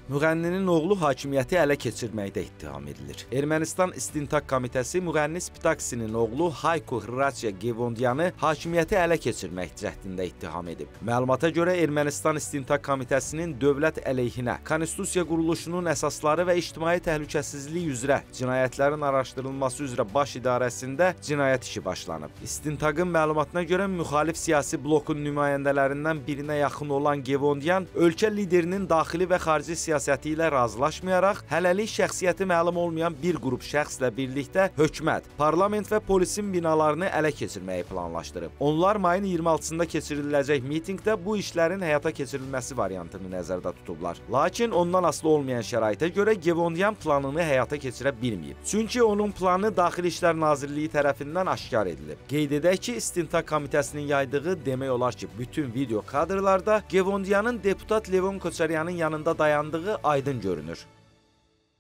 Müğənninin oğlu hakimiyyəti ələ keçirməkdə ittiham edilir. Ermənistan İstintaq Komitəsi müğənni Spitaksinin oğlu Hayko Hraçya Gevondyanı hakimiyyəti ələ keçirmək cəhdində ittiham edib. Məlumata görə Ermənistan İstintaq Komitəsinin dövlət əleyhinə, konstitusiya quruluşunun əsasları və ictimai təhlükəsizlik üzrə cinayətlərin araşdırılması üzrə baş idarəsində cinayət işi başlanıb. İstintaqın məlumatına görə müxalif siyasi blokun nümayəndələrindən birinə yaxın olan Gevondyan ölkə liderinin daxili və xarici siyasəti ilə razılaşmayaraq, hələlik şəxsiyyəti məlum olmayan bir qrup şəxslə birlikdə hökumət, parlament və polisin binalarını ələ keçirməyi planlaşdırıb. Onlar mayın 26-sında keçiriləcək mitinqdə bu işlərin həyata keçirilməsi variantını nəzərdə tutublar. Lakin ondan asılı olmayan şəraitə görə Gevondyan planını həyata keçirə bilməyib. Çünki onun planı Daxili İşlər Nazirliyi tərəfindən aşkar edilib. Qeyd edək ki, İstintaq Komitəsinin yaydığı demək olar ki, bütün video kadrlarda Gevondyanın deputat Levon Koçaryanın yanında dayandığı aydın görünür.